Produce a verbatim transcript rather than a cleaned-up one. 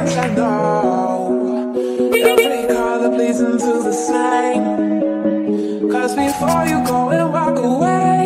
much I know. Every color bleeds into the same. Cause before you go and walk away,